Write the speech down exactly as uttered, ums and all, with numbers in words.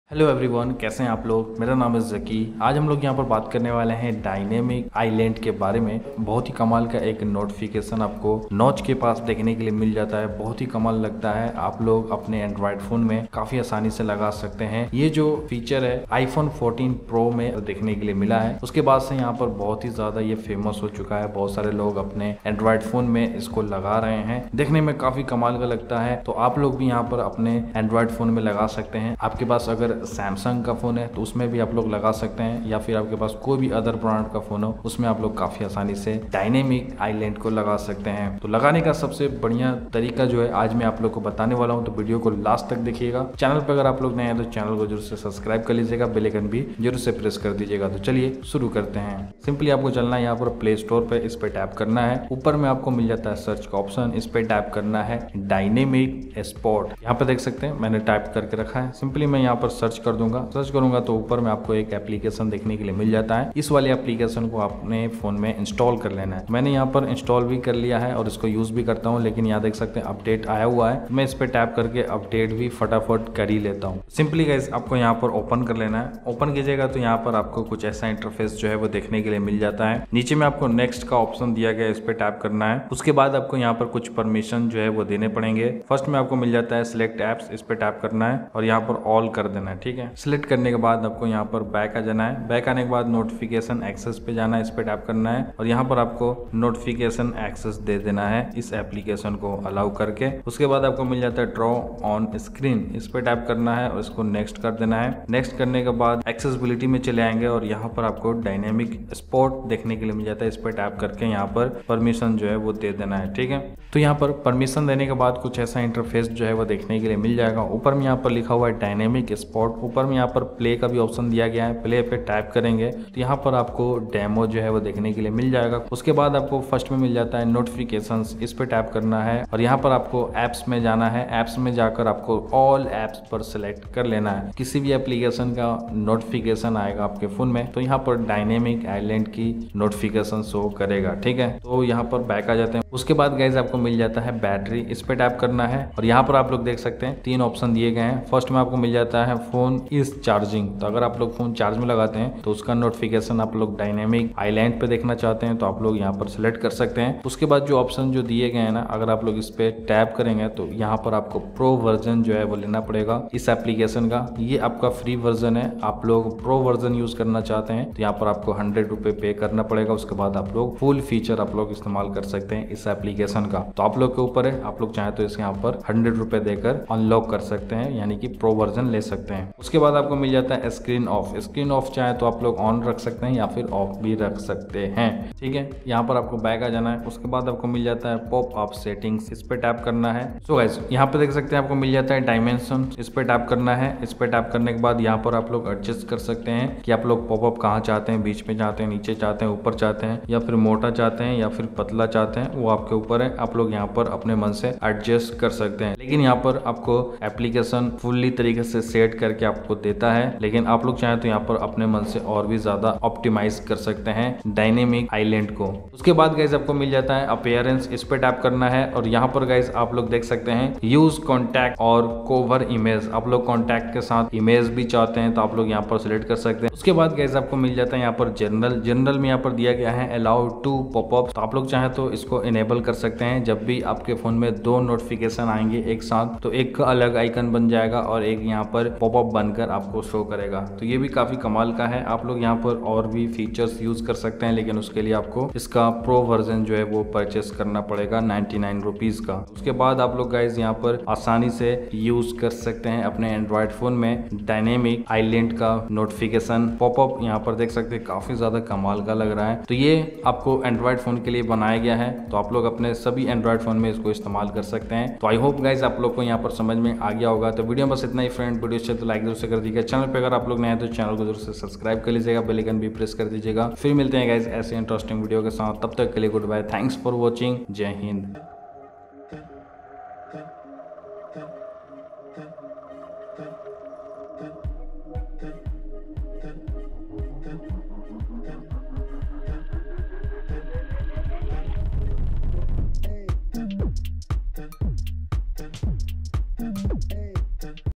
Hello everyone, कैसे हैं आप लोग। मेरा नाम है जकी। आज हम लोग यहाँ पर बात करने वाले हैं डायनेमिक आइलैंड के बारे में। बहुत ही कमाल का एक नोटिफिकेशन आपको नॉच के पास देखने के लिए मिल जाता है। बहुत ही कमाल लगता है। आप लोग अपने एंड्रॉयड फोन में काफी आसानी से लगा सकते हैं। ये जो फीचर है आईफोन फोर्टीन प्रो में देखने के लिए मिला है। उसके बाद से यहाँ पर बहुत ही ज्यादा ये फेमस हो चुका है। बहुत सारे लोग अपने एंड्रॉयड फोन में इसको लगा रहे हैं। देखने में काफी कमाल का लगता है। तो आप लोग भी यहाँ पर अपने एंड्रॉयड फोन में लगा सकते हैं। आपके पास अगर सैमसंग का फोन है तो उसमें भी आप लोग लगा सकते हैं, या फिर आपके पास कोई भी अदर ब्रांड का फोन हो उसमें आप लोग काफी आसानी से डायनेमिक आइलैंड को लगा सकते हैं। तो लगाने का सबसे बढ़िया तरीका जो है आज मैं आप लोग को बताने वाला हूं, तो वीडियो को लास्ट तक देखिएगा। चैनल पर अगर आप लोग नए हैं तो चैनल को जरूर से सब्सक्राइब कर लीजिएगा, बेल आइकन भी जरूर से प्रेस कर दीजिएगा। तो चलिए शुरू करते हैं। सिंपली आपको चलना है यहाँ पर प्ले स्टोर पे, इस पे टैप करना है। ऊपर में आपको मिल जाता है सर्च का ऑप्शन, इस पे टैप करना है डायनेमिक स्पॉट। यहाँ पे देख सकते हैं मैंने टाइप करके रखा है। सिंपली मैं यहाँ पर सर्च कर दूंगा। सर्च करूंगा तो ऊपर में आपको एक एप्लीकेशन देखने के लिए मिल जाता है। इस वाले एप्लीकेशन को अपने फोन में इंस्टॉल कर लेना है। मैंने यहाँ पर इंस्टॉल भी कर लिया है और इसको यूज भी करता हूँ, लेकिन यहाँ देख सकते हैं अपडेट आया हुआ है। मैं इस पे टैप करके अपडेट भी फटाफट कर ही लेता हूँ। सिंपली गाइस आपको यहाँ पर ओपन कर लेना है। ओपन कीजिएगा तो यहाँ पर आपको कुछ ऐसा इंटरफेस जो है वो देखने के लिए मिल जाता है। नीचे में आपको नेक्स्ट का ऑप्शन दिया गया है, इस पे टैप करना है। उसके बाद आपको यहाँ पर कुछ परमिशन जो है वो देने पड़ेंगे। फर्स्ट में आपको मिल जाता है सिलेक्ट एप्स, इस पे टैप करना है और यहाँ पर ऑल कर देना है। ठीक है, सिलेक्ट करने के बाद आपको यहाँ पर बैक आ जाना है। बैक आने के बाद नोटिफिकेशन एक्सेस पे जाना है, इस पे टैप करना है और यहाँ पर आपको नोटिफिकेशन एक्सेस दे देना है इस एप्लीकेशन को अलाउ करके। उसके बाद आपको मिल जाता है ड्रॉ ऑन स्क्रीन, इस पे टैप करना है और इसको नेक्स्ट कर देना है। नेक्स्ट करने के बाद एक्सेसिबिलिटी में चले आएंगे और यहाँ पर आपको डायनेमिक स्पॉट देखने के लिए मिल जाता है। इस पे टैप करके यहाँ पर परमिशन जो है वो दे देना है। ठीक है, तो यहाँ पर परमिशन देने के बाद कुछ ऐसा इंटरफेस जो है वो देखने के लिए मिल जाएगा। ऊपर में यहाँ पर लिखा हुआ है डायनेमिक स्पॉट। ऊपर में यहाँ पर प्ले का भी ऑप्शन दिया गया है। प्ले पे टैप करेंगे तो यहाँ पर आपको डेमो जो है वो देखने के लिए मिल जाएगा। उसके बाद आपको फर्स्ट में मिल जाता है नोटिफिकेशंस, इस पे टैप करना है और यहाँ पर आपको एप्स में जाना है। एप्स में जाकर आपको ऑल एप्स पर सिलेक्ट कर लेना है। किसी भी एप्लीकेशन का नोटिफिकेशन आएगा आपके फोन में तो यहाँ पर डायनेमिक आइलैंड की नोटिफिकेशन शो करेगा। ठीक है, तो यहाँ पर बैक आ जाते हैं। उसके बाद गाइज आपको मिल जाता है बैटरी, इस पे टैप करना है और यहाँ पर आप लोग देख सकते हैं तीन ऑप्शन दिए गए हैं। फर्स्ट में आपको मिल जाता है फोन इज चार्जिंग, तो अगर आप लोग फोन चार्ज में लगाते हैं तो उसका नोटिफिकेशन आप लोग डायनेमिक आइलैंड पे देखना चाहते हैं तो आप लोग यहाँ पर सिलेक्ट कर सकते हैं। उसके बाद जो ऑप्शन जो दिए गए हैं ना, अगर आप लोग इस पे टैप करेंगे तो यहाँ पर आपको प्रो वर्जन जो है वो लेना पड़ेगा इस एप्लीकेशन का। ये आपका फ्री वर्जन है। आप लोग प्रो वर्जन यूज करना चाहते हैं तो यहाँ पर आपको हंड्रेड रुपए पे करना पड़ेगा। उसके बाद आप लोग फुल फीचर आप लोग इस्तेमाल कर सकते हैं इस एप्लीकेशन का। तो आप लोग के ऊपर है, आप लोग चाहे तो इस यहाँ पर हंड्रेड रुपए देकर अनलॉक कर सकते हैं, यानी कि प्रो वर्जन ले सकते हैं। उसके बाद आपको मिल जाता है स्क्रीन ऑफ। स्क्रीन ऑफ चाहे तो आप लोग ऑन रख सकते हैं या फिर ऑफ भी रख सकते हैं। ठीक है, यहाँ पर आपको बैक आ जाना है। उसके बाद आपको मिल जाता है पॉप अप सेटिंग्स, इस पे टैप करना है। सो गाइस यहाँ पे देख सकते हैं आपको मिल जाता है डायमेंशन, इस पे टैप करना है। इस पे टैप करने के बाद यहाँ पर आप लोग एडजस्ट कर सकते हैं कि आप लोग पॉप अप कहाँ चाहते हैं, बीच में चाहते हैं, नीचे चाहते हैं, ऊपर चाहते हैं, या फिर मोटा चाहते हैं या फिर पतला चाहते हैं, वो आपके ऊपर है। आप लोग यहाँ पर अपने मन से एडजस्ट कर सकते हैं। लेकिन यहाँ पर आपको एप्लीकेशन फुल्ली तरीके से सेट करके आपको देता है, लेकिन आप लोग चाहें तो यहाँ पर अपने मन से और भी ज्यादा ऑप्टिमाइज कर सकते हैं डायनेमिक आइलैंड को। उसके बाद गाइज आपको मिल जाता है अपीयरेंस, इस पे टैप करना है और यहाँ पर गाइज आप लोग देख सकते हैं यूज कॉन्टैक्ट और कवर इमेज। आप लोग कॉन्टैक्ट के साथ इमेज भी चाहते हैं तो आप लोग यहाँ पर सिलेक्ट कर सकते हैं। उसके बाद गाइज आपको मिल जाता है यहाँ पर जनरल। जनरल में यहाँ पर दिया गया है अलाउ टू पॉपअप, तो आप लोग चाहें तो इसको इनेबल कर सकते हैं। जब भी आपके फोन में दो नोटिफिकेशन आएंगे एक साथ तो एक का अलग आइकन बन जाएगा और एक यहाँ पर पॉपअप बनकर आपको शो करेगा। तो ये भी काफी कमाल का है। आप लोग यहाँ पर और भी फीचर्स यूज कर सकते हैं, लेकिन उसके लिए आपको इसका प्रो वर्जन जो है वो परचेस करना पड़ेगा नाइन्टी नाइन रुपीज का। उसके बाद आप लोग गाइज यहाँ पर आसानी से यूज कर सकते हैं अपने एंड्रॉइड फोन में डायनेमिक आइलैंड का नोटिफिकेशन पॉपअप। यहाँ पर देख सकते हैं काफी ज्यादा कमाल का लग रहा है। तो ये आपको एंड्रॉइड फोन के लिए बनाया गया है, तो आप लोग अपने सभी एंड्रॉइड फोन में इसको इस्तेमाल कर सकते हैं। तो आई होप गाइज आप लोग को यहाँ पर समझ में आ गया होगा। तो वीडियो बस इतना ही फ्रेंड। वीडियो अच्छे तो लाइक जरूर से कर दीजिएगा। चैनल पे अगर आप लोग नए हैं तो चैनल को जरूर से सब्सक्राइब कर लीजिएगा, बेल आइकन भी प्रेस कर दीजिएगा। फिर मिलते हैं गाइज ऐसे इंटरेस्टिंग वीडियो के साथ। तब तक के लिए goodbye, thanks for watching, जय हिंद।